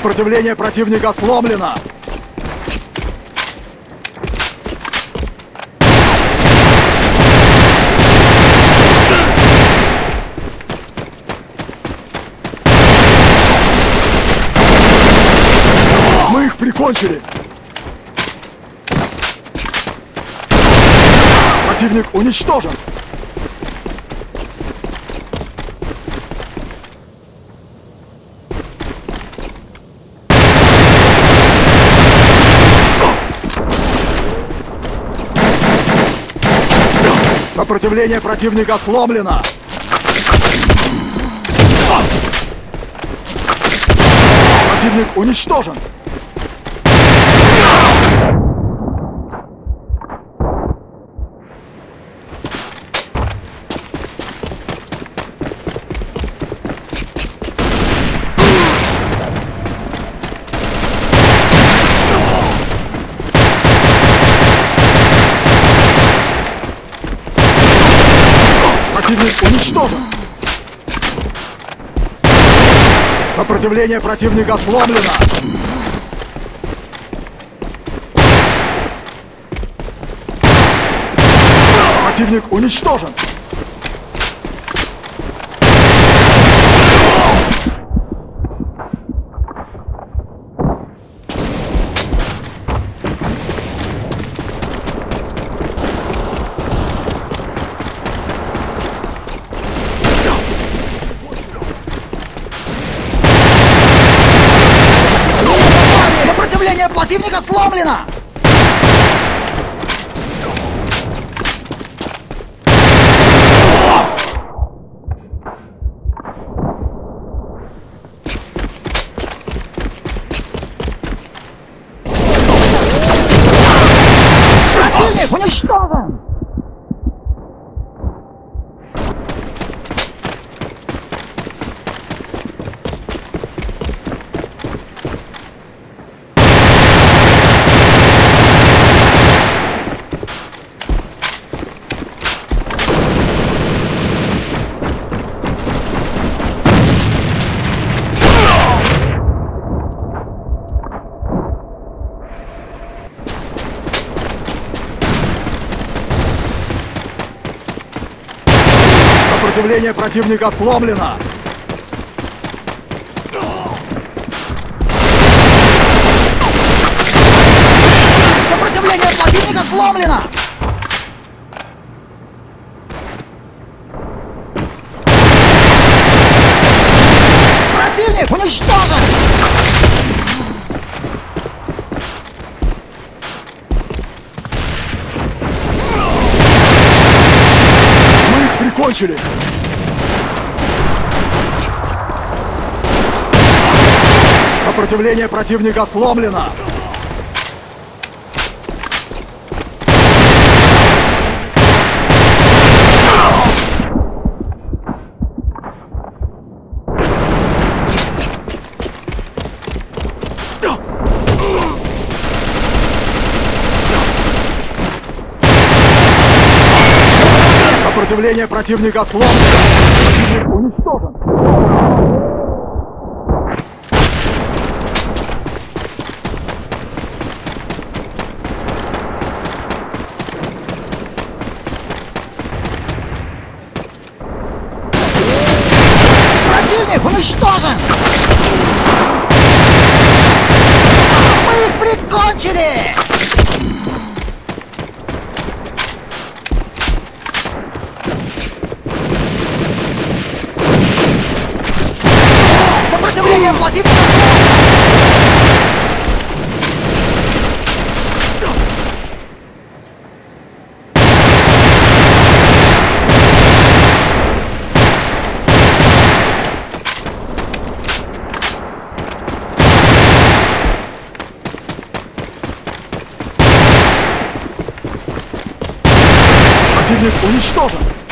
Сопротивление противника сломлено! Мы их прикончили! Противник уничтожен! Сопротивление противника сломлено! Противник уничтожен! Противник уничтожен! Сопротивление противника сломлено! Противник уничтожен! Сопротивление противника сломлено! Противник уничтожен! Сопротивление противника сломлено! Сопротивление противника сломлено! Противник уничтожен! Мы их прикончили! Сопротивление противника сломлено! Сопротивление противника сломлено! Противник уничтожен! Противник уничтожен! Мы их прикончили! Сопротивление противника! Противник уничтожен!